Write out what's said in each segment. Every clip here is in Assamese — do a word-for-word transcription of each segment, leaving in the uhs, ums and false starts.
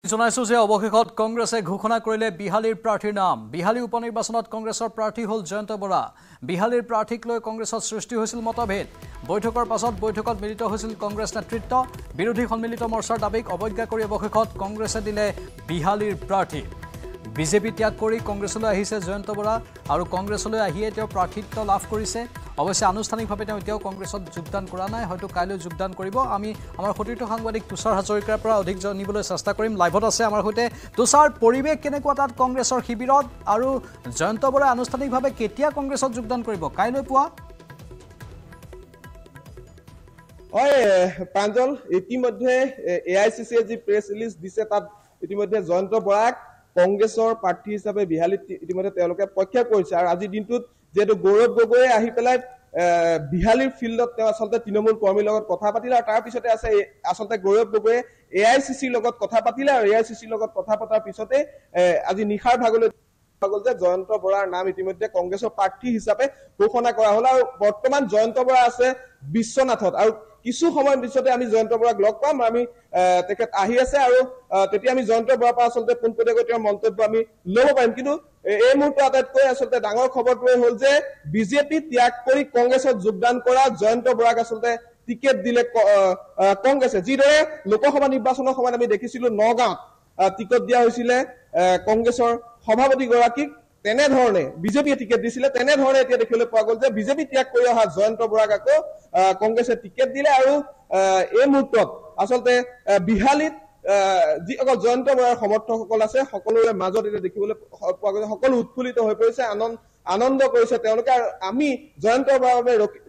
জনাইছো যে অৱশেষত কংগ্ৰেছে ঘোষণা কৰিলে বিহালীৰ প্ৰাৰ্থীৰ নাম। বিহালী উপনিৰ্বাচনত কংগ্ৰেছৰ প্ৰাৰ্থী হ'ল জয়ন্ত বৰা। বিহালীৰ প্ৰাৰ্থীক লৈ কংগ্ৰেছত সৃষ্টি হৈছিল মতভেদ। বৈঠকৰ পাছত বৈঠকত মিলিত হৈছিল কংগ্ৰেছ নেতৃত্ব। বিৰোধী সন্মিলিত মৰ্চাৰ দাবীক অৱজ্ঞা কৰি অৱশেষত কংগ্ৰেছে দিলে বিহালীৰ প্ৰাৰ্থী। বিজেপি ত্যাগ কৰি কংগ্ৰেছলৈ আহিছে জয়ন্ত বৰা আৰু কংগ্ৰেছলৈ আহিয়ে তেওঁ প্ৰাৰ্থিত্ব লাভ কৰিছে। অৱশ্যে আনুষ্ঠানিকভাৱে তেওঁ এতিয়াও কংগ্ৰেছত যোগদান কৰা নাই, হয়তো কাইলৈ যোগদান কৰিব। আমি আমাৰ সতীৰ্থ সাংবাদিক তুষাৰ হাজৰিকাৰ পৰা অধিক জানিবলৈ চেষ্টা কৰিম। লাইভত আছে আমাৰ সৈতে তুষাৰ। পৰিৱেশ কেনেকুৱা তাত কংগ্ৰেছৰ শিবিৰত, আৰু জয়ন্ত বৰাই আনুষ্ঠানিকভাৱে কেতিয়া কংগ্ৰেছত যোগদান কৰিব, কাইলৈ পুৱা? হয় প্ৰাঞ্জল, ইতিমধ্যে এ আই চি চিয়ে যি প্ৰেছ ৰিলিজ দিছে তাত ইতিমধ্যে জয়ন্ত বৰাক কংগ্ৰেছৰ প্ৰাৰ্থী হিচাপে বিহালীত ইতিমধ্যে তেওঁলোকে প্ৰক্ষেপ কৰিছে। আৰু আজিৰ দিনটোত যিহেতু গৌৰৱ গগৈয়ে আহি পেলাই বিহালীৰ ফিল্ডত তেওঁ আচলতে তৃণমূল কৰ্মীৰ লগত কথা পাতিলে, আৰু তাৰ পিছতে আছে আচলতে গৌৰৱ গগৈয়ে এ আই চি চিৰ লগত কথা পাতিলে, আৰু এ আই চি চিৰ লগত কথা পতাৰ পিছতে আজি নিশাৰ ভাগলৈ যে জয়ন্ত বৰাৰ নাম ইতিমধ্যে কংগ্ৰেছৰ প্ৰাৰ্থী হিচাপে ঘোষণা কৰা হ'ল। আৰু বৰ্তমান জয়ন্ত বৰা আছে বিশ্বনাথত, আৰু কিছু সময়ৰ পিছতে আমি জয়ন্ত বৰাক লগ পাম। আমি তেখেত আহি আছে, আৰু তেতিয়া আমি জয়ন্ত বৰাৰ পৰা আচলতে পোনপটীয়াকৈ তেওঁৰ মন্তব্য আমি ল'ব পাৰিম। কিন্তু এই মুহূৰ্তত আটাইতকৈ আচলতে ডাঙৰ খবৰটোৱে হ'ল যে বিজেপি ত্যাগ কৰি কংগ্ৰেছত যোগদান কৰা জয়ন্ত বৰাক আচলতে টিকেট দিলে কংগ্ৰেছে। যিদৰে লোকসভা নিৰ্বাচনৰ সময়ত আমি দেখিছিলো নগাঁৱত টিকট দিয়া হৈছিলে কংগ্ৰেছৰ সভাপতিগৰাকীক, তেনেধৰণে বিজেপিয়ে টিকেট দিছিলে। তেনেধৰণে এতিয়া দেখিবলৈ পোৱা গ'ল যে বিজেপি ত্যাগ কৰি অহা জয়ন্ত বৰাক আকৌ কংগ্ৰেছে টিকেট দিলে। আৰু এই মুহূৰ্তত আচলতে বিহালীত যিসকল জয়ন্ত বৰাৰ সমৰ্থকসকল আছে সকলোৰে মাজত এতিয়া দেখিবলৈ পোৱা গৈছে, সকলো উৎফুল্লিত হৈ পৰিছে, আনন্দ আনন্দ কৰিছে তেওঁলোকে। আৰু আমি জয়ন্ত বৰাৰ বাবে ৰখি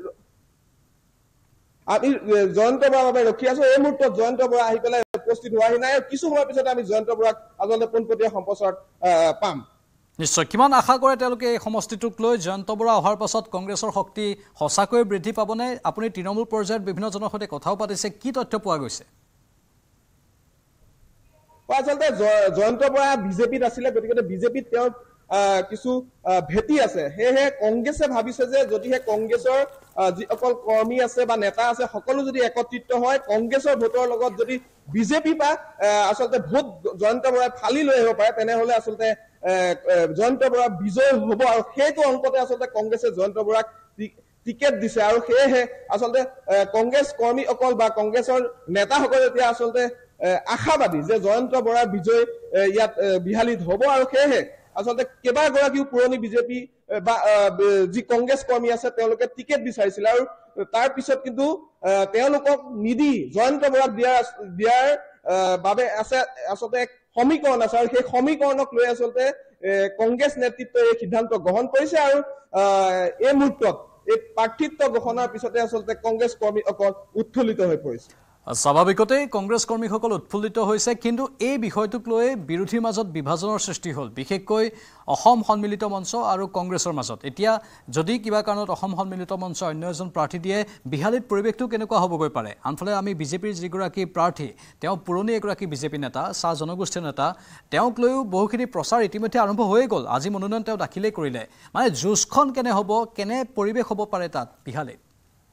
আমি জয়ন্ত বৰাৰ বাবে ৰখি আছো। এই মুহূৰ্তত জয়ন্ত বৰা আহি পেলাই উপস্থিত হোৱাহি নাই, আৰু কিছু সময়ৰ পিছতে আমি জয়ন্ত বৰাক আচলতে পোনপটীয়া সম্প্ৰচাৰত পাম। নিশ্চয়। কিমান আশা কৰে তেওঁলোকে এই সমষ্টিটোক লৈ? জয়ন্ত বৰা অহাৰ পাছত কংগ্ৰেছৰ শক্তি সঁচাকৈয়ে বৃদ্ধি পাবনে? আপুনি তৃণমূল পৰ্যায়ত বিভিন্নজনৰ সৈতে কথাও পাতিছে, কি তথ্য পোৱা গৈছে? আচলতে জয়ন্ত বৰা বিজেপিত আছিলে, গতিকে বিজেপিত তেওঁৰ কিছু ভেটি আছে। সেয়েহে কংগ্ৰেছে ভাবিছে যে যদিহে কংগ্ৰেছৰ যিসকল কৰ্মী আছে বা নেতা আছে সকলো যদি একত্ৰিত হয়, কংগ্ৰেছৰ ভোটৰ লগত যদি বিজেপি বা আচলতে ভোট জয়ন্ত বৰাই ফালি লৈ আহিব পাৰে, তেনেহলে আচলতে জয়ন্ত বৰা বিজয় হব। আৰু সেইটো অংকতে আচলতে কংগ্ৰেছে জয়ন্ত বৰাক টিকেট দিছে। আৰু সেয়েহে আচলতে কংগ্ৰেছ কৰ্মীসকল বা কংগ্ৰেছৰ নেতাসকলে এতিয়া আচলতে আশাবাদী যে জয়ন্ত বৰাৰ বিজয় ইয়াত বিহালীত হব। আৰু সেয়েহে আচলতে কেইবাগৰাকীও পুৰণি বিজেপি বা যি কংগ্ৰেছ কৰ্মী আছে তেওঁলোকে টিকেট বিচাৰিছিল, আৰু তাৰ পিছত কিন্তু তেওঁলোকক নিদি জয়ন্ত বৰাক দিয়াৰ দিয়াৰ বাবে আছে আচলতে এক সমীকৰণ আছে, আৰু সেই সমীকৰণক লৈ আচলতে কংগ্ৰেছ নেতৃত্বই এই সিদ্ধান্ত গ্ৰহণ কৰিছে। আৰু এই মুহূৰ্তত এই প্ৰাৰ্থিত্ব ঘোষণাৰ পিছতে আচলতে কংগ্ৰেছ কৰ্মীসকল উৎফুল্লিত হৈ পৰিছে। স্বাভাৱিকতেই কংগ্ৰেছ কৰ্মীসকল উৎফুল্লিত হৈছে, কিন্তু এই বিষয়টোক লৈ বিৰোধীৰ মাজত বিভাজনৰ সৃষ্টি হ'ল, বিশেষকৈ অসম সন্মিলিত মঞ্চ আৰু কংগ্ৰেছৰ মাজত। এতিয়া যদি কিবা কাৰণত অসম সন্মিলিত মঞ্চ অন্য এজন প্ৰাৰ্থী দিয়ে, বিহালীত পৰিৱেশটো কেনেকুৱা হ'বগৈ পাৰে? আনফালে আমি বিজেপিৰ যিগৰাকী প্ৰাৰ্থী, তেওঁ পুৰণি এগৰাকী বিজেপি নেতা, চাহ জনগোষ্ঠীৰ নেতা, তেওঁক লৈও বহুখিনি প্ৰচাৰ ইতিমধ্যে আৰম্ভ হৈয়ে গ'ল। আজি মনোনয়ন তেওঁ দাখিলেই কৰিলে। মানে যুঁজখন কেনে হ'ব, কেনে পৰিৱেশ হ'ব পাৰে তাত বিহালীত?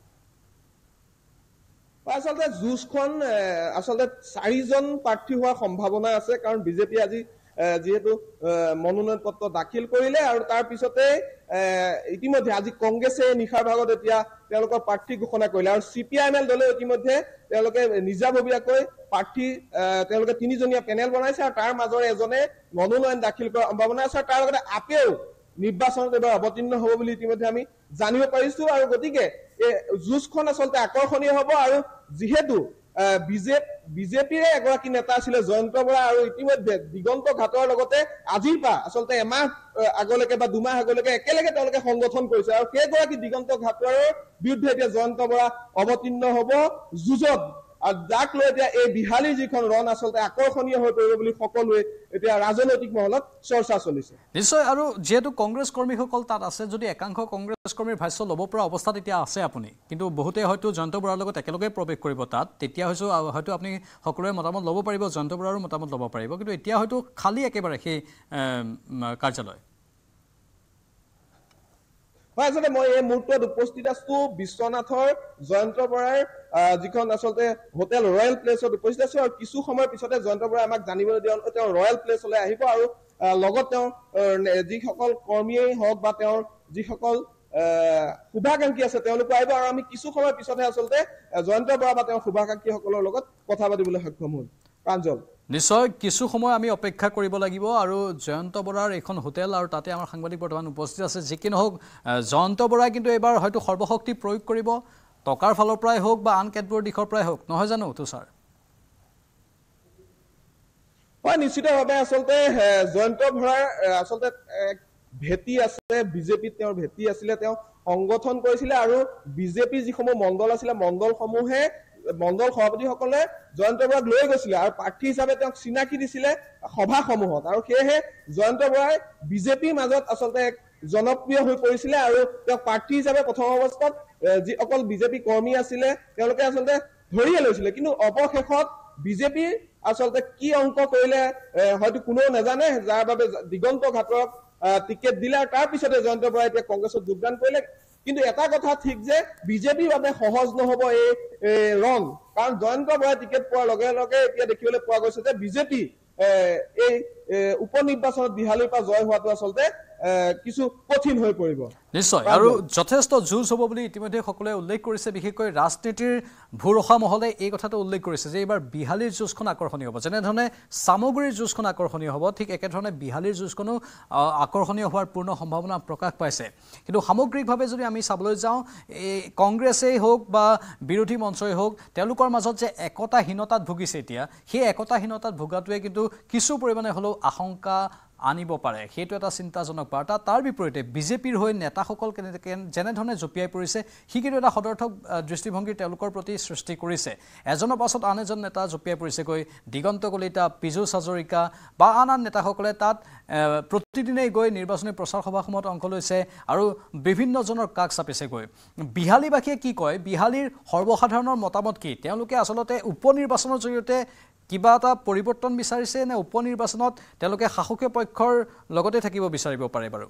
আচলতে যুঁজখন আচলতে চাৰিজন প্ৰাৰ্থী হোৱাৰ সম্ভাৱনা আছে, কাৰণ বিজেপি আজি যিহেতু মনোনয়ন পত্ৰ দাখিল কৰিলে, আৰু তাৰ পিছতে ইতিমধ্যে আজি কংগ্ৰেছে নিশাৰ ভাগত এতিয়া তেওঁলোকৰ প্ৰাৰ্থী ঘোষণা কৰিলে। আৰু C P I M L দলে ইতিমধ্যে তেওঁলোকে নিজাববীয়াকৈ প্ৰাৰ্থী তেওঁলোকে তিনিজনীয়া পেনেল বনাইছে, আৰু তাৰ মাজৰে এজনে মনোনয়ন দাখিল কৰাৰ সম্ভাৱনা আছে। আৰু তাৰ লগতে আপেও নিৰ্বাচনত এবাৰ অৱতীৰ্ণ হ'ব বুলি ইতিমধ্যে আমি জানিব পাৰিছো। আৰু গতিকে এই যুঁজখন আচলতে আকৰ্ষণীয় হ'ব। আৰু যিহেতু বিজেপিৰে এগৰাকী নেতা আছিলে জয়ন্ত বৰা, আৰু ইতিমধ্যে দিগন্ত ঘাটৰ লগতে আজিৰ পৰা আচলতে এমাহ আগলৈকে বা দুমাহ আগলৈকে একেলগে তেওঁলোকে সংগঠন কৰিছে, আৰু সেইগৰাকী দিগন্ত ঘাটৰ বিৰুদ্ধে এতিয়া জয়ন্ত বৰা অৱতীৰ্ণ হ'ব যুঁজত, আৰু যাক লৈ এতিয়া এই বিহালীৰ যিখন ৰণ আচলতে আকৰ্ষণীয় হৈ পৰিব বুলি সকলোৱে এতিয়া ৰাজনৈতিক মহলত চৰ্চা চলিছে। নিশ্চয়। আৰু যিহেতু কংগ্ৰেছ কৰ্মীসকল তাত আছে, যদি একাংশ কংগ্ৰেছ কৰ্মীৰ ভাষ্য ল'ব পৰা অৱস্থাত এতিয়া আছে আপুনি, কিন্তু বহুতে হয়তো জয়ন্ত বৰাৰ লগত একেলগে প্ৰৱেশ কৰিব তাত, তেতিয়া হয়তো হয়তো আপুনি সকলোৰে মতামত ল'ব পাৰিব, জয়ন্ত বৰাৰো মতামত ল'ব পাৰিব, কিন্তু এতিয়া হয়তো খালী একেবাৰে সেই কাৰ্যালয়। হয় আচলতে মই এই মুহূৰ্তত উপস্থিত আছো বিশ্বনাথৰ জয়ন্ত বৰাৰ যিখন আচলতে হোটেল ৰয়েল প্লেছত উপস্থিত আছো আৰু কিছু সময় পিছতে জয়ন্ত বৰাই আমাক জানিবলৈ দিয়া তেওঁ ৰয়েল প্লেছলৈ আহিব আৰু লগত তেওঁ যিসকল কৰ্মীয়েই হওক বা তেওঁৰ যিসকল শুভাকাংক্ষী আছে তেওঁলোক আহিব আৰু আমি কিছু সময় পিছতে আচলতে জয়ন্ত বৰা বা তেওঁৰ শুভাকাংক্ষীসকলৰ লগত কথা পাতিবলৈ সক্ষম হ'ম প্ৰাঞ্জল নিশ্চয় কিছু সময় আমি অপেক্ষা কৰিব লাগিব আৰু জয়ন্ত বৰাৰ এখন হোটেল আৰু তাতে আমাৰ সাংবাদিক বৰ্তমান উপস্থিত আছে যি কি নহওক জয়ন্ত বৰাই কিন্তু এবাৰ হয়তো সৰ্বশক্তি প্ৰয়োগ কৰিব টকাৰ ফালৰ পৰাই হওক বা আন কেতবোৰ দিশৰ পৰাই হওক নহয় জানো তুষাৰ হয় নিশ্চিতভাৱে আচলতে জয়ন্ত বৰাৰ আচলতে ভেটি আছে বিজেপিত তেওঁৰ ভেটি আছিলে তেওঁ সংগঠন কৰিছিলে আৰু বিজেপি যিসমূহ মণ্ডল আছিলে মণ্ডলসমূহে মণ্ডল সভাপতিসকলে জয়ন্ত বৰাক লৈ গৈছিলে আৰু প্ৰাৰ্থী হিচাপে তেওঁক চিনাকি দিছিলে সভাসমূহত আৰু সেয়েহে জয়ন্ত বৰাই বিজেপিৰ মাজত আচলতে এক জনপ্ৰিয় হৈ পৰিছিলে আৰু তেওঁক প্ৰাৰ্থী হিচাপে প্ৰথম অৱস্থাত যি অকল বিজেপি কৰ্মী আছিলে তেওঁলোকে আচলতে ধৰিয়ে লৈছিলে কিন্তু অৱশেষত বিজেপিৰ আচলতে কি অংক কৰিলে হয়তো কোনেও নাজানে যাৰ বাবে দিগন্ত ঘাটক টিকেট দিলে আৰু তাৰ পিছতে জয়ন্ত বৰাই এতিয়া কংগ্ৰেছত যোগদান কৰিলে কিন্তু এটা কথা ঠিক যে বিজেপিৰ বাবে সহজ নহব এই ৰণ কাৰণ জয়ন্ত বৰাই টিকেট পোৱাৰ লগে লগে এতিয়া দেখিবলৈ পোৱা গৈছে যে বিজেপি এই উপ নিৰ্বাচনত বিহালীৰ পৰা জয় হোৱাটো আচলতে কিছু কঠিন হৈ পৰিব নিশ্চয় আৰু যথেষ্ট যুঁজ হ'ব বুলি ইতিমধ্যে সকলোৱে উল্লেখ কৰিছে বিশেষকৈ ৰাজনীতিৰ ভুৰসা মহলে এই কথাটো উল্লেখ কৰিছে যে এইবাৰ বিহালীৰ যুঁজখন আকৰ্ষণীয় হ'ব যেনেধৰণে সামগ্ৰীৰ যুঁজখন আকৰ্ষণীয় হ'ব ঠিক একেধৰণে বিহালীৰ যুঁজখনো আকৰ্ষণীয় হোৱাৰ পূৰ্ণ সম্ভাৱনা প্ৰকাশ পাইছে কিন্তু সামগ্ৰিকভাৱে যদি আমি চাবলৈ যাওঁ এই কংগ্ৰেছেই হওক বা বিৰোধী মঞ্চই হওক তেওঁলোকৰ মাজত যে একতাহীনতাত ভুগিছে এতিয়া সেই একতাহীনতাত ভোগাটোৱে কিন্তু কিছু পৰিমাণে হ'লেও আশংকা আনিব পাৰে সেইটো এটা চিন্তাজনক বাৰ্তা তাৰ বিপৰীতে বিজেপিৰ হৈ নেতাসকল কেনেকৈ যেনেধৰণে জঁপিয়াই পৰিছে সি কিন্তু এটা সদৰ্থক দৃষ্টিভংগীৰ তেওঁলোকৰ প্ৰতি সৃষ্টি কৰিছে এজনৰ পাছত আন এজন নেতা জঁপিয়াই পৰিছেগৈ দিগন্ত কলিতা পীযুষ হাজৰিকা বা আন আন নেতাসকলে তাত প্ৰতিদিনেই গৈ নিৰ্বাচনী প্ৰচাৰ সভাসমূহত অংশ লৈছে আৰু বিভিন্নজনৰ কাষ চাপিছেগৈ বিহালীবাসীয়ে কি কয় বিহালীৰ সৰ্বসাধাৰণৰ মতামত কি তেওঁলোকে আচলতে উপ নিৰ্বাচনৰ জৰিয়তে কিবা এটা পৰিৱৰ্তন বিচাৰিছে নে উপ নিৰ্বাচনত তেওঁলোকে শাসকীয় পক্ষৰ লগতে থাকিব বিচাৰিব পাৰে বাৰু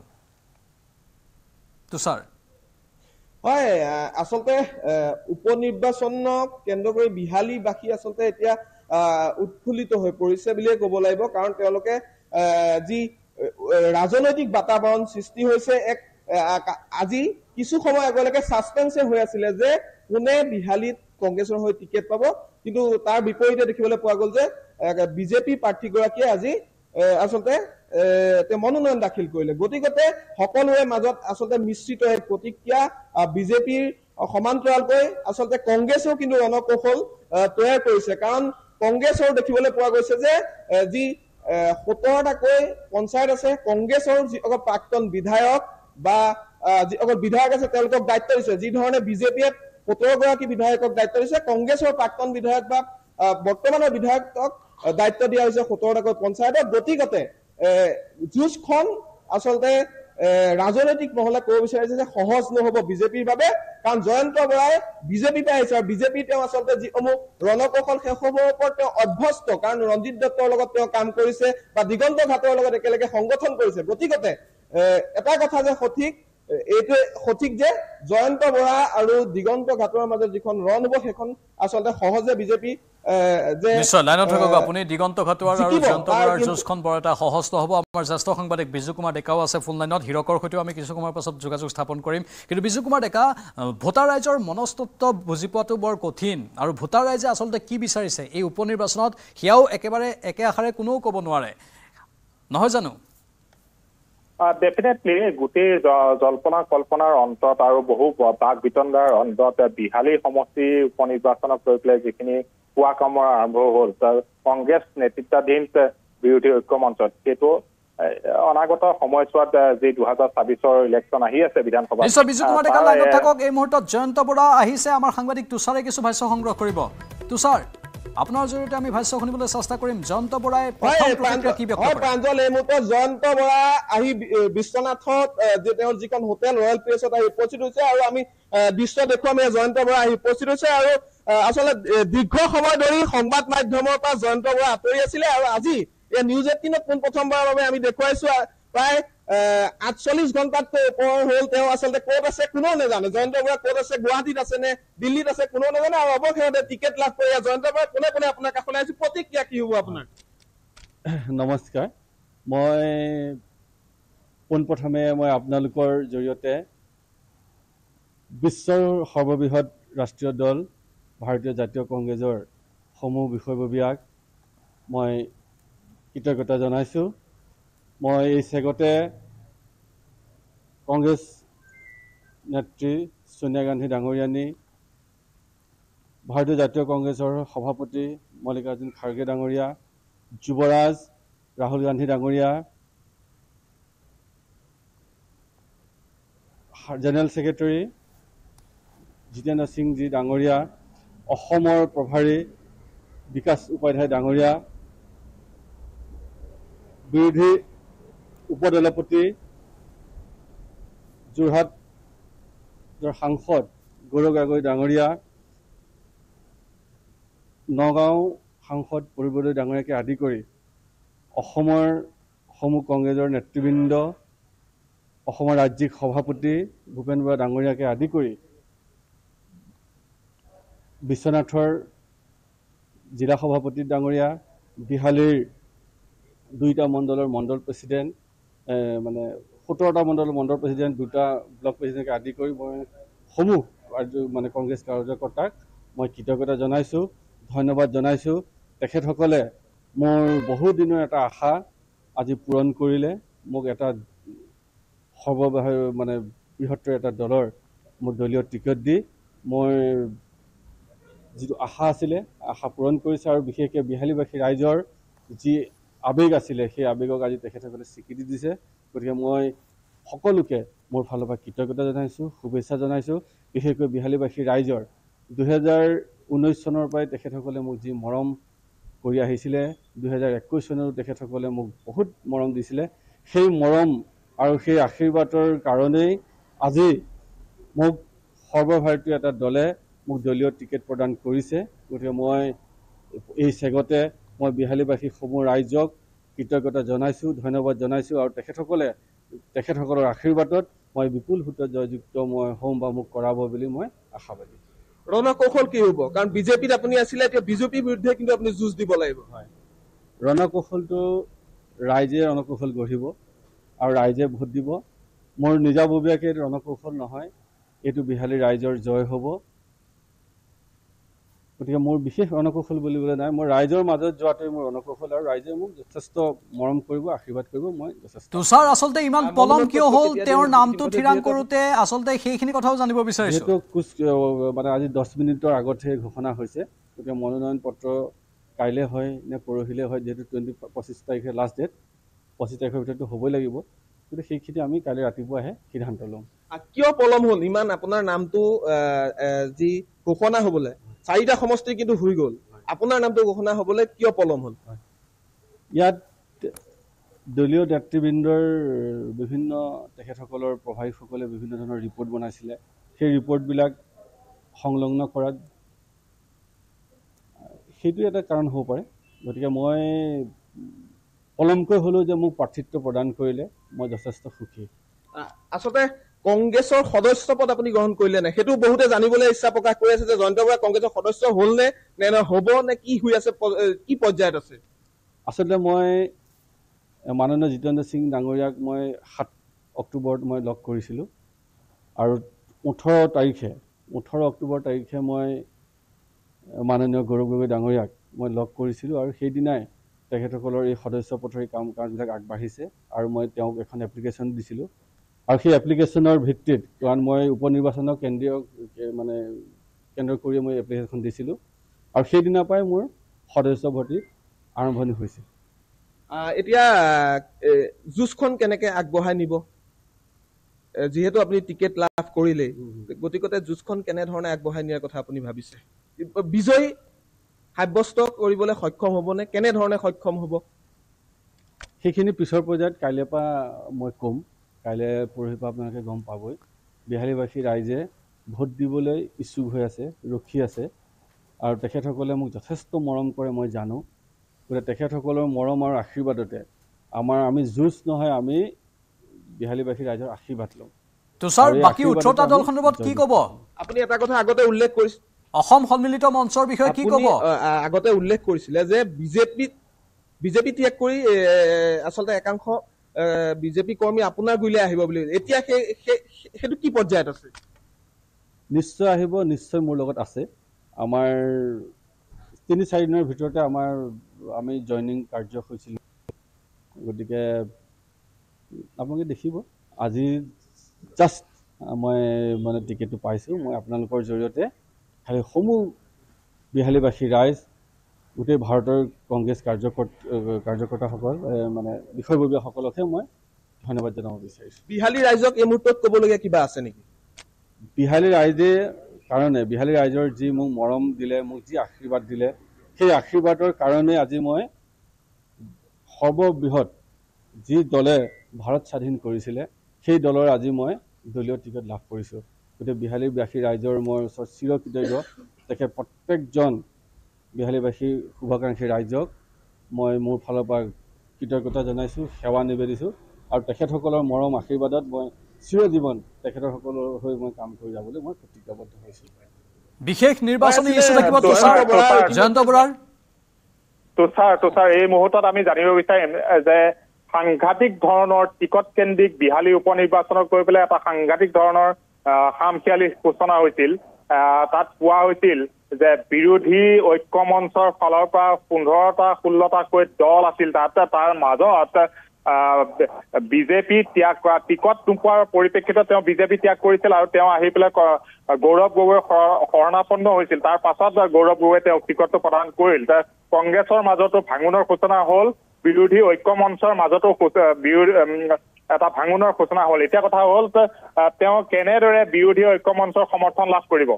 তুষাৰ হয় আচলতে উপ নিৰ্বাচনক কেন্দ্ৰ কৰি বিহালীবাসী আচলতে এতিয়া উৎফুল্লিত হৈ পৰিছে বুলিয়ে ক'ব লাগিব কাৰণ তেওঁলোকে যি ৰাজনৈতিক বাতাবৰণ সৃষ্টি হৈছে এক আজি কিছু সময় আগলৈকে সাসপেন্সে হৈ আছিলে যে কোনে বিহালীত কংগ্ৰেছৰ হৈ টিকেট পাব কিন্তু তাৰ বিপৰীতে দেখিবলৈ পোৱা গ'ল যে বিজেপি প্ৰাৰ্থীগৰাকীয়ে আজি আচলতে তেওঁ মনোনয়ন দাখিল কৰিলে গতিকে সকলোৰে মাজত আচলতে মিশ্ৰিত এক প্ৰতিক্ৰিয়া বিজেপিৰ সমান্তৰালকৈ আচলতে কংগ্ৰেছেও কিন্তু ৰণকৌশল তৈয়াৰ কৰিছে কাৰণ কংগ্ৰেছৰ দেখিবলৈ পোৱা গৈছে যে যি সত্তৰটাকৈ পঞ্চায়ত আছে কংগ্ৰেছৰ যিসকল প্ৰাক্তন বিধায়ক বা যিসকল বিধায়ক আছে তেওঁলোকক দায়িত্ব দিছে যি ধৰণে বিজেপিয়ে সত্তৰ গৰাকী বিধায়কক দায়িত্ব দিছে কংগ্ৰেছৰ প্ৰাক্তন বিধায়ক বা বৰ্তমানৰ বিধায়কক দায়িত্ব দিয়া হৈছে সত্তৰটাকৈ পঞ্চায়তত গতিকে যুঁজখন আচলতে ৰাজনৈতিক মহলে ক'ব বিচাৰিছে যে সহজ নহ'ব বিজেপিৰ বাবে কাৰণ জয়ন্ত বৰাই বিজেপি পাই আহিছে আৰু বিজেপি তেওঁ আচলতে যিসমূহ ৰণকৌশল সেইসমূহৰ ওপৰত তেওঁ অভ্যস্ত কাৰণ ৰঞ্জিত দত্তৰ লগত তেওঁ কাম কৰিছে বা দিগন্ত ঘাটৰ লগত একেলগে সংগঠন কৰিছে গতিকে এটা কথা যে সঠিক এইটো সঠিক যে জয়ন্ত বৰা আৰু দিগন্ত ঘাটৰ মাজত যিখন ৰণ হ'ব সেইখন আচলতে সহজে বিজেপি যে নিশ্চয় লাইনত থাকক আপুনি দিগন্ত ঘাটৰ আৰু জয়ন্ত বৰাৰ যুঁজখন বৰ এটা সহজ হ'ব আমাৰ জ্যেষ্ঠ সাংবাদিক বিজু কুমাৰ ডেকাও আছে ফোন লাইনত হিৰকৰ সৈতেও আমি কিছু সময়ৰ পাছত যোগাযোগ স্থাপন কৰিম কিন্তু বিজু কুমাৰ ডেকা ভোটাৰ ৰাইজৰ মনস্তত্ব বুজি পোৱাটো বৰ কঠিন আৰু ভোটাৰ ৰাইজে আচলতে কি বিচাৰিছে এই উপ নিৰ্বাচনত সেয়াও একেবাৰে একে আখাৰে কোনেও ক'ব নোৱাৰে নহয় জানো ডেফিনেটলি গোটেই জল্পনা কল্পনাৰ অন্তত আৰু বহু বাক বিতণ্ডাৰ অন্তত বিহালী সমষ্টিৰ উপ নিৰ্বাচনক লৈ পেলাই যিখিনি কোৱা কামৰ আৰম্ভ হ'ল কংগ্ৰেছ নেতৃত্বাধীন বিৰোধী ঐক্য মঞ্চত সেইটো অনাগত সময়ছোৱাত যি দুহেজাৰ ছাব্বিছৰ ইলেকশ্যন আহি আছে বিধানসভা নিশ্চয় বিজু কুমাৰ ডেকা লাইনত থাকক এই মুহূৰ্তত জয়ন্ত বৰা আহিছে আমাৰ সাংবাদিক তুষাৰে কিছু ভাষ্য সংগ্ৰহ কৰিব তুষাৰ আপোনাৰ জৰিয়তে আমি ভাষ্য শুনিবলৈ চেষ্টা কৰিম জয়ন্ত বৰাই প্ৰথম প্ৰতিক্ৰিয়া কি ব্যক্ত কৰে প্ৰাঞ্জল এই মুহূৰ্তত জয়ন্ত বৰা আহি বিশ্বনাথত যে তেওঁৰ যিখন হোটেল ৰয়েল প্লেছত আহি উপস্থিত হৈছে আৰু আমি দৃশ্য দেখুৱাম এই জয়ন্ত বৰা আহি উপস্থিত হৈছে আৰু আচলতে দীৰ্ঘ সময় ধৰি সংবাদ মাধ্যমৰ পৰা জয়ন্ত বৰা আঁতৰি আছিলে আৰু আজি এই নিউজ এইটিনত পোন প্ৰথমবাৰৰ বাবে আমি দেখুৱাইছো প্ৰায় আঠচল্লিছ ঘণ্টাতকৈ ওপৰ হ'ল তেওঁ আচলতে ক'ত আছে কোনেও নাজানে জয়ন্ত বৰা ক'ত আছে গুৱাহাটীত আছে নে দিল্লীত আছে কোনেও নাজানে আৰু অৱশেষতে টিকেট লাভ কৰি জয়ন্ত বৰা কোনে কোনে আপোনাৰ কাষলৈ আহিছে প্ৰতিক্ৰিয়া কি হ'ব আপোনাৰ নমস্কাৰ মই পোনপ্ৰথমে মই আপোনালোকৰ জৰিয়তে বিশ্বৰ সৰ্ববৃহৎ ৰাষ্ট্ৰীয় দল ভাৰতীয় জাতীয় কংগ্ৰেছৰ সমূহ বিষয়ববীয়াক মই কৃতজ্ঞতা জনাইছোঁ মই এই চেগতে কংগ্ৰেছ নেত্ৰী সোনিয়া গান্ধী ডাঙৰীয়ানী ভাৰতীয় জাতীয় কংগ্ৰেছৰ সভাপতি মল্লিকাৰ্জুন খাৰ্গে ডাঙৰীয়া যুৱৰাজ ৰাহুল গান্ধী ডাঙৰীয়া জেনেৰেল ছেক্ৰেটাৰী জিতেন্দ্ৰ সিংজী ডাঙৰীয়া অসমৰ প্ৰভাৰী বিকাশ উপাধ্যায় ডাঙৰীয়া বিৰোধী উপদলপতি যোৰহাটৰ সাংসদ গৌৰৱ গগৈ ডাঙৰীয়া নগাঁও সাংসদ প্ৰদীপ বৰদলৈ ডাঙৰীয়াকে আদি কৰি অসমৰ সমূহ কংগ্ৰেছৰ নেতৃবৃন্দ অসমৰ ৰাজ্যিক সভাপতি ভূপেন বৰা ডাঙৰীয়াকে আদি কৰি বিশ্বনাথৰ জিলা সভাপতি ডাঙৰীয়া বিহালীৰ দুইটা মণ্ডলৰ মণ্ডল প্ৰেচিডেণ্ট মানে সোতৰটা মণ্ডলৰ মণ্ডল প্ৰেচিডেণ্ট দুটা ব্লক প্ৰেচিডেণ্টকে আদি কৰি মই সমূহ মানে কংগ্ৰেছ কাৰ্যকৰ্তাক মই কৃতজ্ঞতা জনাইছোঁ ধন্যবাদ জনাইছোঁ তেখেতসকলে মোৰ বহুদিনৰ এটা আশা আজি পূৰণ কৰিলে মোক এটা সৰ্ববৃহৎ মানে বৃহত্তৰ এটা দলৰ মোক দলীয় টিকট দি মই যিটো আশা আছিলে আশা পূৰণ কৰিছে আৰু বিশেষকৈ বিহালীবাসী ৰাইজৰ যি আবেগ আছিলে সেই আবেগক আজি তেখেতসকলে স্বীকৃতি দিছে গতিকে মই সকলোকে মোৰ ফালৰ পৰা কৃতজ্ঞতা জনাইছোঁ শুভেচ্ছা জনাইছোঁ বিশেষকৈ বিহালীবাসী ৰাইজৰ দুহেজাৰ ঊনৈছ চনৰ পৰাই তেখেতসকলে মোক যি মৰম কৰি আহিছিলে দুহেজাৰ একৈছ চনতো তেখেতসকলে মোক বহুত মৰম দিছিলে সেই মৰম আৰু সেই আশীৰ্বাদৰ কাৰণেই আজি মোক সৰ্বভাৰতীয় এটা দলে মোক দলীয় টিকেট প্ৰদান কৰিছে গতিকে মই এই চেগতে মই বিহালীবাসী সমূহ ৰাইজক কৃতজ্ঞতা জনাইছোঁ ধন্যবাদ জনাইছোঁ আৰু তেখেতসকলে তেখেতসকলৰ আশীৰ্বাদত মই বিপুল ভোটত জয়যুক্ত মই হ'ম বা মোক কৰাব বুলি মই আশাবাদী ৰণকৌশল কি হ'ব কাৰণ বিজেপিত আপুনি আছিলে এতিয়া বিজেপিৰ বিৰুদ্ধে কিন্তু আপুনি যুঁজ দিব লাগিব হয় ৰণকৌশলটো ৰাইজে ৰণকৌশল গঢ়িব আৰু ৰাইজে ভোট দিব মোৰ নিজাববীয়াকৈ ৰণকৌশল নহয় এইটো বিহালী ৰাইজৰ জয় হ'ব গতিকে মোৰ বিশেষ ৰণকৌশল বুলিবলৈ নাই মই ৰাইজৰ মাজত যোৱাটোৱে মোৰ ৰণকৌশল আৰু ৰাইজে মোক যথেষ্ট মৰম কৰিব আশীৰ্বাদ কৰিব মই যথেষ্ট তুষাৰ আচলতে ইমান পলম কিয় হ'ল তেওঁৰ নামটো থিৰাং কৰোঁতে আচলতে সেইখিনি কথাও জানিব বিচাৰিছোঁ যিহেতু কুচ মানে আজি দহ মিনিটৰ আগতহে ঘোষণা হৈছে গতিকে মনোনয়ন পত্ৰ কাইলৈ হয় নে পৰহিলৈ হয় যিহেতু টুৱেণ্টি পঁচিছ তাৰিখে লাষ্ট ডেট পঁচিছ তাৰিখৰ ভিতৰতো হ'বই লাগিব গতিকে সেইখিনি আমি কাইলৈ ৰাতিপুৱাহে সিদ্ধান্ত ল'ম কিয় পলম হ'ল ইমান আপোনাৰ নামটো যি ঘোষণা হ'বলৈ চাৰিটা সমষ্টি কিন্তু হৈ গ'ল আপোনাৰ নামটো ঘোষণা হ'বলৈ কিয় পলম হ'ল ইয়াত দলীয় নেতৃবৃন্দৰ বিভিন্ন তেখেতসকলৰ প্ৰভাৰীসকলে বিভিন্ন ধৰণৰ ৰিপৰ্ট বনাইছিলে সেই ৰিপৰ্টবিলাক সংলগ্ন কৰাত সেইটো এটা কাৰণ হ'ব পাৰে গতিকে মই পলমকৈ হ'লেও যে মোক প্ৰাৰ্থিত্ব প্ৰদান কৰিলে মই যথেষ্ট সুখী আচলতে কংগ্ৰেছৰ সদস্য পদ আপুনি গ্ৰহণ কৰিলে নে সেইটো বহুতে জানিবলৈ ইচ্ছা প্ৰকাশ কৰি আছে যে জয়ন্ত বৰা কংগ্ৰেছৰ সদস্য হ'ল নে নে হ'ব নে কি হৈ আছে কি পৰ্যায়ত আছে আচলতে মই মাননীয় জিতেন্দ্ৰ সিং ডাঙৰীয়াক মই সাত অক্টোবৰত মই লগ কৰিছিলোঁ আৰু ওঠৰ তাৰিখে ওঠৰ অক্টোবৰ তাৰিখে মই মাননীয় গৌৰৱ গগৈ ডাঙৰীয়াক মই লগ কৰিছিলোঁ আৰু সেইদিনাই তেখেতসকলৰ এই সদস্য পদৰ কাম কাজবিলাক আগবাঢ়িছে আৰু মই তেওঁক এখন এপ্লিকেশ্যন দিছিলোঁ আৰু সেই এপ্লিকেশ্যনৰ ভিত্তিত কাৰণ মই উপ নিৰ্বাচনৰ কেন্দ্ৰীয় মানে কেন্দ্ৰ কৰি মই এপ্লিকেশ্যন দিছিলোঁ আৰু সেইদিনাৰ পৰাই মোৰ সদস্য ভৰ্তি আৰম্ভণি হৈছে এতিয়া যুঁজখন কেনেকৈ আগবঢ়াই নিব যিহেতু আপুনি টিকেট লাভ কৰিলেই গতিকে যুঁজখন কেনেধৰণে আগবঢ়াই নিয়াৰ কথা আপুনি ভাবিছে বিজয় সাব্যস্ত কৰিবলৈ সক্ষম হ'বনে কেনেধৰণে সক্ষম হ'ব সেইখিনি পিছৰ পৰ্যায়ত কাইলৈৰ পৰা মই ক'ম কাইলৈ পৰহিৰ পৰা আপোনালোকে গম পাবই বিহালীবাসী ৰাইজে ভোট দিবলৈ ইচ্ছুক হৈ আছে ৰখি আছে আৰু তেখেতসকলে মোক যথেষ্ট মৰম কৰে মই জানো গতিকে তেখেতসকলৰ মৰম আৰু আশীৰ্বাদতে আমাৰ আমি যুঁজ নহয় আমি বিহালীবাসী ৰাইজৰ আশীৰ্বাদ লওঁ তুষাৰ বাকি ওঠৰটা দল সন্দৰ্ভত কি ক'ব আপুনি এটা কথা আগতে উল্লেখ কৰিছে অসম সন্মিলিত মঞ্চৰ বিষয়ে কি ক'ব আগতে উল্লেখ কৰিছিলে যে বিজেপি বিজেপি ত্যাগ কৰি আচলতে একাংশ বিজেপি কৰ্মী আপোনাৰ গুৰিলৈ আহিব বুলি এতিয়া সেইটো কি পৰ্যায়ত আছে নিশ্চয় আহিব নিশ্চয় মোৰ লগত আছে আমাৰ তিনি চাৰি দিনৰ ভিতৰতে আমাৰ আমি জইনিং কাৰ্য হৈছিল গতিকে আপোনালোকে দেখিব আজি জাষ্ট মই মানে টিকেটটো পাইছোঁ মই আপোনালোকৰ জৰিয়তে খালি সমূহ বিহালীবাসী ৰাইজ গোটেই ভাৰতৰ কংগ্ৰেছ কাৰ্যকৰ্তা কাৰ্যকৰ্তাসকল মানে বিষয়ববীয়াসকলকহে মই ধন্যবাদ জনাব বিচাৰিছোঁ বিহালী ৰাইজক এই মুহূৰ্তত ক'বলগীয়া কিবা আছে নেকি বিহালী ৰাইজে কাৰণে বিহালী ৰাইজৰ যি মোক মৰম দিলে মোক যি আশীৰ্বাদ দিলে সেই আশীৰ্বাদৰ কাৰণে আজি মই সৰ্ববৃহৎ যি দলে ভাৰত স্বাধীন কৰিছিলে সেই দলৰ আজি মই দলীয় টিকট লাভ কৰিছোঁ গতিকে বিহালীবাসী ৰাইজৰ মই ওচৰত চিৰকৃতজ্ঞ তেখেত প্ৰত্যেকজন বিহালীবাসী শুভাকাংক্ষী ৰাইজক মই মোৰ ফালৰ পৰা কৃতজ্ঞতা জনাইছোঁ সেৱা নিবেদিছোঁ আৰু তেখেতসকলৰ মৰম আশীৰ্বাদত মই চিৰজীৱন তেখেতৰ সকলৰ হৈ মই কাম কৰি যাবলৈ মই প্ৰতিজ্ঞাবদ্ধ হৈছোঁ বিশেষ নিৰ্বাচনী ইছ্যু থাকিব তুষাৰ জয়ন্ত বৰাৰ তুষাৰ তুষাৰ এই মুহূৰ্তত আমি জানিব বিচাৰিম যে সাংঘাতিক ধৰণৰ টিকট কেন্দ্ৰিক বিহালী উপ নিৰ্বাচনক লৈ পেলাই এটা সাংঘাতিক ধৰণৰ খামখিয়ালি সূচনা হৈছিল তাত কোৱা হৈছিল যে বিৰোধী ঐক্য মঞ্চৰ ফালৰ পৰা পোন্ধৰটা ষোল্লটাকৈ দল আছিল তাত তাৰ মাজত বিজেপি ত্যাগ কৰা টিকট নোপোৱাৰ পৰিপ্ৰেক্ষিতত তেওঁ বিজেপি ত্যাগ কৰিছিল আৰু তেওঁ আহি পেলাই গৌৰৱ গগৈ শৰণাপন্ন হৈছিল তাৰ পাছত গৌৰৱ গগৈ তেওঁক টিকটটো প্ৰদান কৰিল কংগ্ৰেছৰ মাজতো ভাঙোনৰ সূচনা হ'ল বিৰোধী ঐক্য মঞ্চৰ মাজতো এটা ভাঙোনৰ সূচনা হ'ল এতিয়া কথা হ'ল তেওঁ কেনেদৰে বিৰোধী ঐক্য মঞ্চৰ সমৰ্থন লাভ কৰিব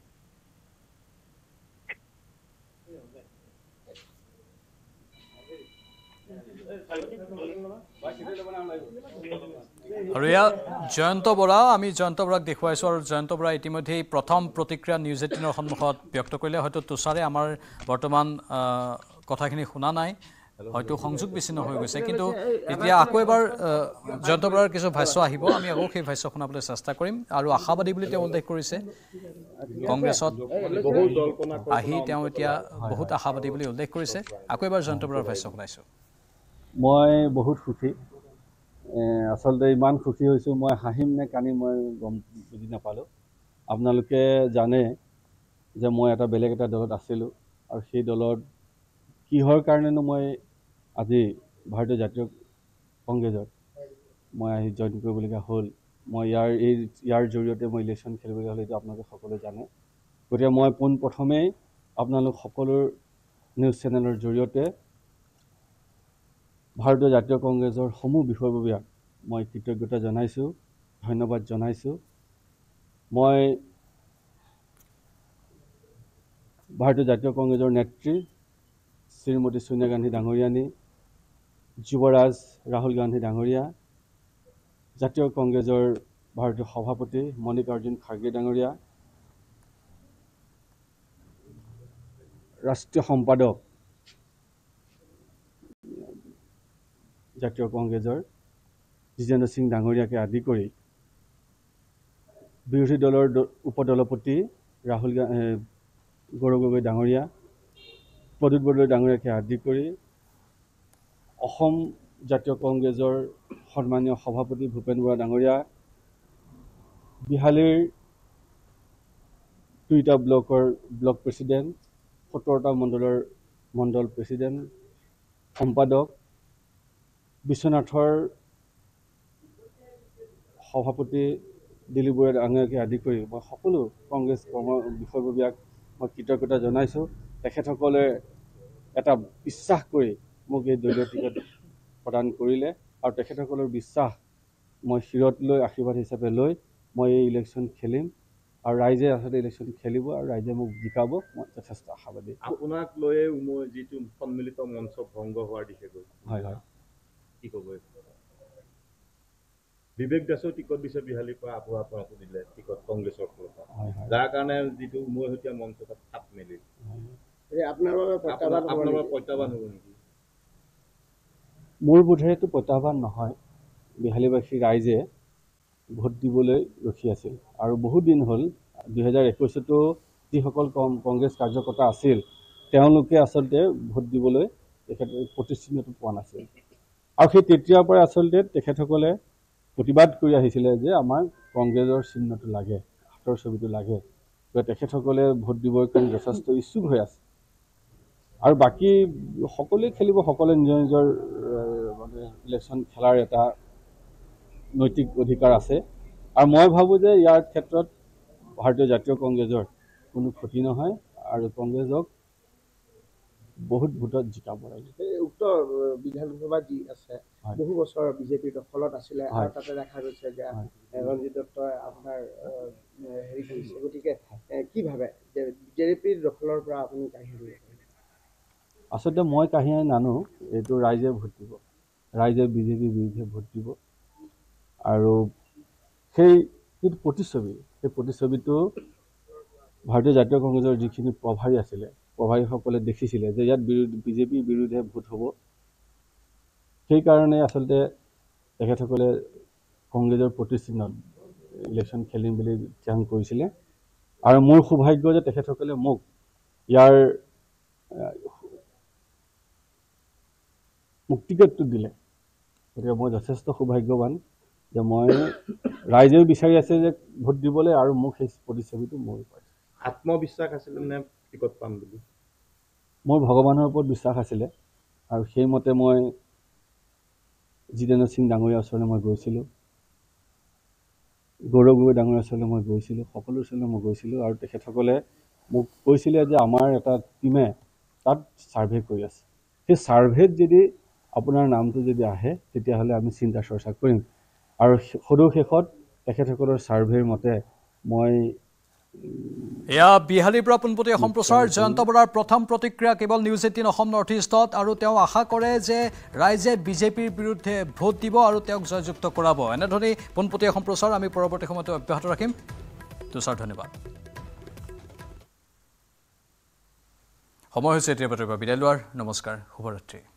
আৰু এয়া জয়ন্ত বৰা আমি জয়ন্ত বৰাক দেখুৱাইছোঁ আৰু জয়ন্ত বৰা ইতিমধ্যেই প্ৰথম প্ৰতিক্ৰিয়া নিউজ এইটিনৰ সন্মুখত ব্যক্ত কৰিলে হয়তো তুষাৰে আমাৰ বৰ্তমান কথাখিনি শুনা নাই হয়তো সংযোগ বিচ্ছিন্ন হৈ গৈছে কিন্তু এতিয়া আকৌ এবাৰ জয়ন্ত বৰাৰ কিছু ভাষ্য আহিব আমি আকৌ সেই ভাষ্য শুনাবলৈ চেষ্টা কৰিম আৰু আশাবাদী বুলি তেওঁ উল্লেখ কৰিছে কংগ্ৰেছত আহি তেওঁ এতিয়া বহুত আশাবাদী বুলি উল্লেখ কৰিছে আকৌ এবাৰ জয়ন্ত বৰাৰ ভাষ্য শুনাইছোঁ মই বহুত সুখী আচলতে ইমান সুখী হৈছোঁ মই হাঁহিম নে কানি মই গম বুজি নাপালোঁ আপোনালোকে জানে যে মই এটা বেলেগ এটা দলত আছিলোঁ আৰু সেই দলত কিহৰ কাৰণেনো মই আজি ভাৰতীয় জাতীয় কংগ্ৰেছত মই আহি জইন কৰিবলগীয়া হ'ল মই ইয়াৰ এই ইয়াৰ জৰিয়তে মই ইলেকশ্যন খেলিবলগীয়া হ'ল এইটো আপোনালোকে সকলোৱে জানে গতিকে মই পোনপ্ৰথমেই আপোনালোক সকলোৰ নিউজ চেনেলৰ জৰিয়তে ভাৰতীয় জাতীয় কংগ্ৰেছৰ সমূহ বিষয়ববীয়াক মই কৃতজ্ঞতা জনাইছোঁ ধন্যবাদ জনাইছোঁ মই ভাৰতীয় জাতীয় কংগ্ৰেছৰ নেত্ৰী শ্ৰীমতী সোনিয়া গান্ধী ডাঙৰীয়ানী যুৱৰাজ ৰাহুল গান্ধী ডাঙৰীয়া জাতীয় কংগ্ৰেছৰ ভাৰতীয় সভাপতি মল্লিকাৰ্জুন খাৰ্গে ডাঙৰীয়া ৰাষ্ট্ৰীয় সম্পাদক জাতীয় কংগ্ৰেছৰ জিতেন্দ্ৰ সিং ডাঙৰীয়াকে আদি কৰি বিৰোধী দলৰ উপদলপতি ৰাহুল গৌৰৱ গগৈ ডাঙৰীয়া প্ৰদ্যুৎ বৰদলৈ ডাঙৰীয়াকে আদি কৰি অসম জাতীয় কংগ্ৰেছৰ সন্মানীয় সভাপতি ভূপেন বৰা ডাঙৰীয়া বিহালীৰ দুইটা ব্লকৰ ব্লক প্ৰেচিডেণ্ট সত্তৰটা মণ্ডলৰ মণ্ডল প্ৰেচিডেণ্ট সম্পাদক বিশ্বনাথৰ সভাপতি দিলীপ বৰা ডাঙৰীয়াকে আদি কৰি মই সকলো কংগ্ৰেছ কৰ্ম বিষয়ববীয়াক মই কৃতজ্ঞতা জনাইছোঁ তেখেতসকলে এটা বিশ্বাস কৰি মোক এই দলীয় টিকট প্ৰদান কৰিলে আৰু তেখেতসকলৰ বিশ্বাস মই শিৰত লৈ আশীৰ্বাদ হিচাপে লৈ মই এই ইলেকশ্যন খেলিম আৰু ৰাইজে আচলতে ইলেকশ্যন খেলিব আৰু ৰাইজে মোক জিকাব মই যথেষ্ট আশাবাদী আপোনাক লৈয়ে মই যিটো সন্মিলিত মঞ্চ ভংগ হোৱাৰ দিশে গৈ হয় হয় কি ক'ব বিবেক দাসেও টিকট দিছে বিহালীৰ পৰা আকৌ আপোনাকো দিলে টিকট কংগ্ৰেছৰ ফালৰ পৰা যাৰ কাৰণে যিটো উমৈহতীয়া মঞ্চ তাত ফাট মেলিল আপোনাৰ প্ৰত্যাহ্বান হ'ব নেকি মোৰ বোধেৰেতো প্ৰত্যাহ্বান নহয় বিহালীবাসী ৰাইজে ভোট দিবলৈ ৰখি আছিল আৰু বহুত দিন হ'ল দুই হাজাৰ একৈছতো যিসকল কংগ্ৰেছ কাৰ্যকৰ্তা আছিল তেওঁলোকে আচলতে ভোট দিবলৈ তেখেত প্ৰতিশ্ৰুতিটো পোৱা নাছিল আৰু সেই তেতিয়াৰ পৰা আচলতে তেখেতসকলে প্ৰতিবাদ কৰি আহিছিলে যে আমাৰ কংগ্ৰেছৰ চিহ্নটো লাগে হাতৰ ছবিটো লাগে তেখেতসকলে ভোট দিবৰ কাৰণে যথেষ্ট ইচ্ছুক হৈ আছে আৰু বাকী সকলোৱে খেলিব সকলোৱে নিজৰ নিজৰ মানে ইলেকশ্যন খেলাৰ এটা নৈতিক অধিকাৰ আছে আৰু মই ভাবোঁ যে ইয়াৰ ক্ষেত্ৰত ভাৰতীয় জাতীয় কংগ্ৰেছৰ কোনো ক্ষতি নহয় আৰু কংগ্ৰেছক বহুত ভোটত জিকাব লাগে উক্ত বিধানসভা যি আছে বহু বছৰ বিজেপিৰ দখলত আছিলে আৰু তাতে দেখা গৈছে যে ৰঞ্জিত দত্তই আপোনাৰ হেৰি কৰিছে গতিকে কি ভাবে যে বিজেপিৰ দখলৰ পৰা আপুনি কাহিনী আচলতে মই কাহিনী নানো এইটো ৰাইজে ভোট দিব ৰাইজে বিজেপিৰ বিৰুদ্ধে ভোট দিব আৰু সেই যিটো প্ৰতিচ্ছবি সেই প্ৰতিচ্ছবিটো ভাৰতীয় জাতীয় কংগ্ৰেছৰ যিখিনি প্ৰভাৰী আছিলে প্ৰভাৰীসকলে দেখিছিলে যে ইয়াত বিজেপিৰ বিৰুদ্ধে ভোট হ'ব সেইকাৰণে আচলতে তেখেতসকলে কংগ্ৰেছৰ প্ৰতিচিহ্নত ইলেকশ্যন খেলিম বুলি থিৰাং কৰিছিলে আৰু মোৰ সৌভাগ্য যে তেখেতসকলে মোক ইয়াৰ মুক্তিকেতটো দিলে গতিকে মই যথেষ্ট সৌভাগ্যৱান যে মই ৰাইজেও বিচাৰি আছে যে ভোট দিবলৈ আৰু মোক সেই প্ৰতিচ্ছবিটো মই পাইছোঁ আত্মবিশ্বাস আছিলে নে টিকট পাম বুলি মোৰ ভগৱানৰ ওপৰত বিশ্বাস আছিলে আৰু সেইমতে মই জিতেন্দ্ৰ সিং ডাঙৰীয়াৰ ওচৰলৈ মই গৈছিলোঁ গৌৰৱ গগৈ ডাঙৰীয়াৰ ওচৰলৈ মই গৈছিলোঁ সকলো ওচৰলৈ মই গৈছিলোঁ আৰু তেখেতসকলে মোক কৈছিলে যে আমাৰ এটা টিমে তাত ছাৰ্ভে কৰি আছে সেই ছাৰ্ভেত যদি আপোনাৰ নামটো যদি আহে তেতিয়াহ'লে আমি চিন্তা চৰ্চা কৰিম আৰু সদৌ শেষত তেখেতসকলৰ ছাৰ্ভেৰ মতে মই এয়া বিহালীৰ পৰা পোনপটীয়া সম্প্ৰচাৰ জয়ন্ত বৰাৰ প্ৰথম প্ৰতিক্ৰিয়া কেৱল নিউজ এইটিন অসম নৰ্থ ইষ্টত আৰু তেওঁ আশা কৰে যে ৰাইজে বিজেপিৰ বিৰুদ্ধে ভোট দিব আৰু তেওঁক জয়যুক্ত কৰাব এনেধৰণে পোনপটীয়া সম্প্ৰচাৰ আমি পৰৱৰ্তী সময়ত অব্যাহত ৰাখিম তুষাৰ ধন্যবাদ সময় হৈছে এতিয়া বিদায় লোৱাৰ নমস্কাৰ শুভৰাত্ৰি